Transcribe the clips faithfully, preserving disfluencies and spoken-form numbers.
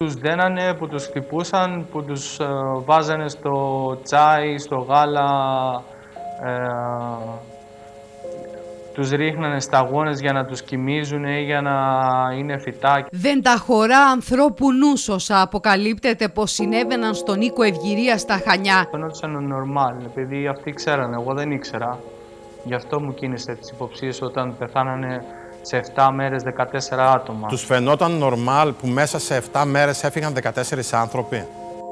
Τους δένανε, που τους χτυπούσαν, που τους ε, βάζανε στο τσάι, στο γάλα, ε, τους ρίχνανε σταγόνες για να τους κοιμίζουν ή για να είναι φυτά. Δεν τα χωρά ανθρώπου νους όσα αποκαλύπτεται πως συνέβαιναν στον Νίκο Ευγυρία στα Χανιά. Φαινόντουσαν νορμάλ, επειδή αυτοί ξέρανε, εγώ δεν ήξερα. Γι' αυτό μου κίνησε τις υποψίες όταν πεθάνανε σε επτά μέρες δεκατέσσερα άτομα. Τους φαινόταν νορμάλ που μέσα σε επτά μέρες έφυγαν δεκατέσσερις άνθρωποι?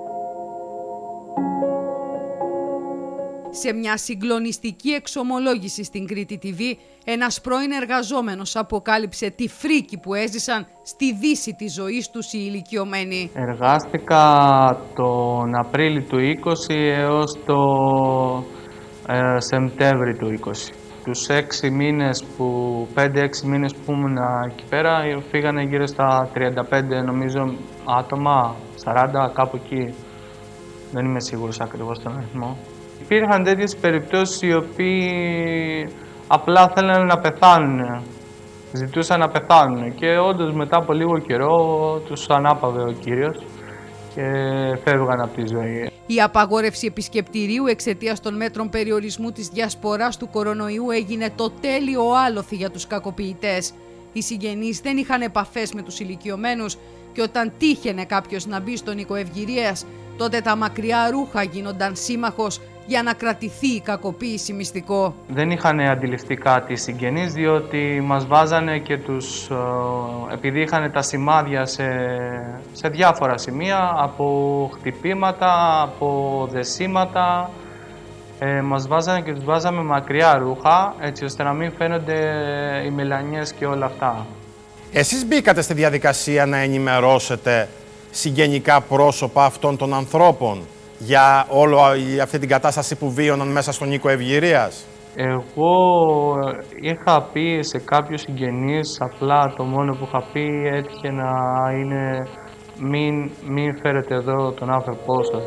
Σε μια συγκλονιστική εξομολόγηση στην Κρήτη τι βι, ένας πρώην εργαζόμενος αποκάλυψε τη φρίκη που έζησαν στη δύση της ζωής τους οι ηλικιωμένοι. Εργάστηκα τον Απρίλη του είκοσι έως το ε, Σεπτέμβρη του είκοσι. Τους έξι μήνες που, πέντε έξι μήνες που ήμουν εκεί πέρα, φύγανε γύρω στα τριάντα πέντε νομίζω άτομα, σαράντα κάπου εκεί. Δεν είμαι σίγουρος ακριβώς τον αριθμό. Υπήρχαν τέτοιες περιπτώσεις οι οποίοι απλά θέλανε να πεθάνουν, ζητούσαν να πεθάνουν και όντως μετά από λίγο καιρό τους ανάπαυε ο Κύριος και φεύγαν από τη ζωή. Η απαγόρευση επισκεπτηρίου εξαιτίας των μέτρων περιορισμού της διασποράς του κορονοϊού έγινε το τέλειο άλοθη για τους κακοποιητές. Οι συγγενείς δεν είχαν επαφές με τους ηλικιωμένους και όταν τύχαινε κάποιος να μπει στον Νίκο Ευγυρίας, τότε τα μακριά ρούχα γίνονταν σύμμαχος για να κρατηθεί η κακοποίηση μυστικό. Δεν είχαν αντιληφθεί κάτι οι συγγενείς, διότι μας βάζανε και τους, επειδή είχαν τα σημάδια σε, σε διάφορα σημεία, από χτυπήματα, από δεσίματα, ε, μας βάζανε και τους βάζαμε μακριά ρούχα, έτσι ώστε να μην φαίνονται οι μελανιές και όλα αυτά. Εσείς μπήκατε στη διαδικασία να ενημερώσετε συγγενικά πρόσωπα αυτών των ανθρώπων για όλη αυτή την κατάσταση που βίωναν μέσα στον Νίκο Ευγυρίας? Εγώ είχα πει σε κάποιους συγγενείς, απλά το μόνο που είχα πει έτυχε να είναι μην, μην φέρετε εδώ τον άνθρωπό σας.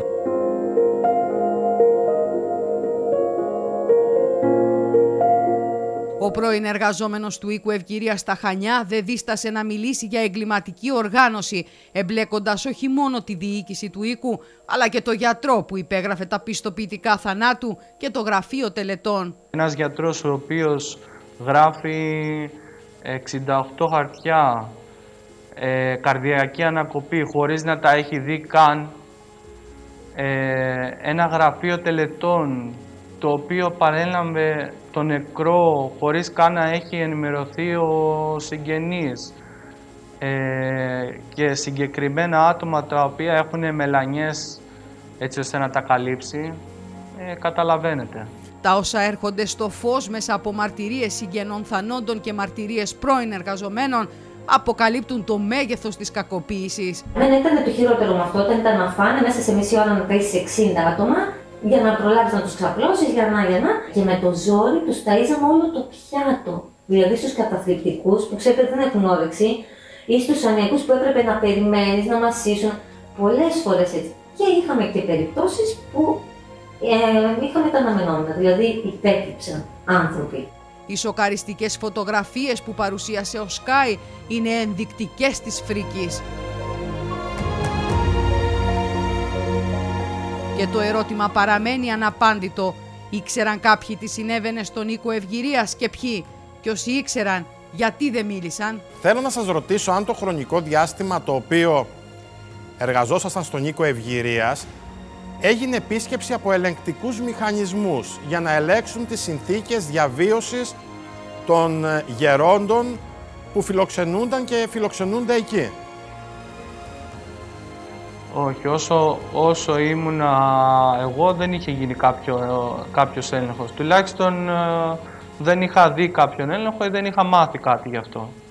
Ο πρώην εργαζόμενος του οίκου Ευγυρία στα Χανιά δεν δίστασε να μιλήσει για εγκληματική οργάνωση, εμπλέκοντας όχι μόνο τη διοίκηση του οίκου, αλλά και το γιατρό που υπέγραφε τα πιστοποιητικά θανάτου και το γραφείο τελετών. Ένας γιατρός ο οποίος γράφει εξήντα οκτώ χαρτιά, ε, καρδιακή ανακοπή, χωρίς να τα έχει δει καν, ε, ένα γραφείο τελετών, το οποίο παρέλαβε τον νεκρό χωρίς καν να έχει ενημερωθεί ο συγγενής, ε, και συγκεκριμένα άτομα τα οποία έχουν μελανιές έτσι ώστε να τα καλύψει, ε, καταλαβαίνετε. Τα όσα έρχονται στο φως μέσα από μαρτυρίες συγγενών θανόντων και μαρτυρίες πρώην εργαζομένων αποκαλύπτουν το μέγεθος της κακοποίησης. Δεν ήταν το χειρότερο με αυτό, όταν ήταν να φάνε μέσα σε μισή ώρα να ταΐσεις εξήντα άτομα, για να προλάβεις να τους ξαπλώσεις, για να, για να. Και με το ζόρι τους ταΐζαμε όλο το πιάτο. Δηλαδή στους καταθλιπτικούς που ξέρετε δεν έχουν όρεξη, ή στους ανιακούς που έπρεπε να περιμένεις, να μασίσουν. Πολλές φορές έτσι. Και είχαμε και περιπτώσεις που ε, είχαμε τα αναμενόμενα, δηλαδή υπέκυψαν άνθρωποι. Οι σοκαριστικές φωτογραφίες που παρουσίασε ο Sky είναι ενδεικτικές της φρίκης. Και το ερώτημα παραμένει αναπάντητο. Ήξεραν κάποιοι τι συνέβαινε στον Νίκο Ευγυρίας και ποιοι? Και όσοι ήξεραν, γιατί δεν μίλησαν? Θέλω να σας ρωτήσω αν το χρονικό διάστημα το οποίο εργαζόσασταν στον Νίκο Ευγυρίας έγινε επίσκεψη από ελεγκτικούς μηχανισμούς για να ελέγξουν τις συνθήκες διαβίωσης των γερόντων που φιλοξενούνταν και φιλοξενούνται εκεί. Όχι, όσο, όσο ήμουνα εγώ δεν είχε γίνει κάποιο, κάποιος έλεγχος. Τουλάχιστον ε, δεν είχα δει κάποιον έλεγχο ή δεν είχα μάθει κάτι γι' αυτό.